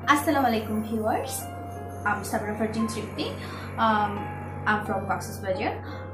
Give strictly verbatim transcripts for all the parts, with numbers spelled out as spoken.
Assalamualaikum viewers. I'm Sabra Farjin Tripti. Um, I'm from Coxsbazar.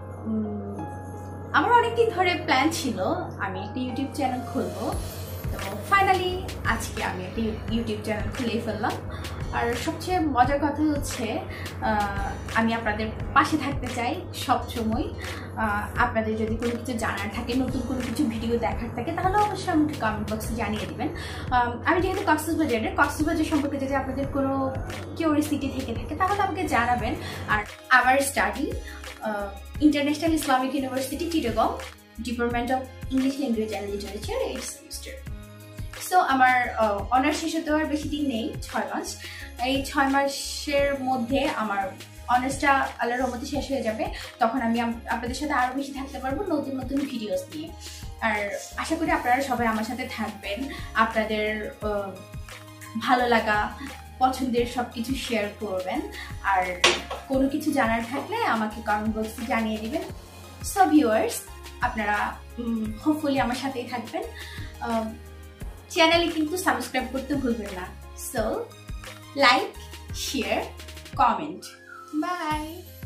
আমার অনেকদিন ধরে plan ছিল আমি একটা ইউটিউব চ্যানেল খুলবো, তো ফাইনালি আজকে আমি একটা ইউটিউব চ্যানেল খুলে ফেললাম। আর সবচেয়ে মজার কথা হচ্ছে আমি আপনাদের পাশে থাকতে চাই সবসময়। আপনাদের যদি কোনো কিছু জানার থাকে, নতুন কোনো কিছু ভিডিও দেখার থাকে, তাহলে অবশ্যই আমাকে কমেন্ট বক্সে জানিয়ে দেবেন। আমি যেহেতু কক্সবাজারের কক্সবাজার সম্পর্কে যদি আপনাদের কোনো কিউরিওসিটি থেকে থাকে তাহলে আমাকে জানাবেন। আর আমার study international Islamic university Chittagong, department of English language and literature, eight semester. So আমার অনার্স শেষ হতে আর বেশি দিন নেই, ছয় মাস। এই ছয় মাসের মধ্যে আমার অনার্সটা আল্লাহর রহমতে শেষ হয়ে যাবে। তখন আমি আপনাদের সাথে আরও বেশি থাকতে পারবো নতুন নতুন ভিডিওস নিয়ে। আর আশা করি আপনারা সবাই আমার সাথে থাকবেন, আপনাদের ভালো লাগা পছন্দের সব কিছু শেয়ার করবেন। আর কোনো কিছু জানার থাকলে আমাকে কমেন্ট বক্সে জানিয়ে দিবেন। সো ভিউয়ার্স, আপনারা হোপফুলি আমার সাথেই থাকবেন। চ্যানেলে কিন্তু সাবস্ক্রাইব করতে ভুলবেন না। So like, share, comment. By.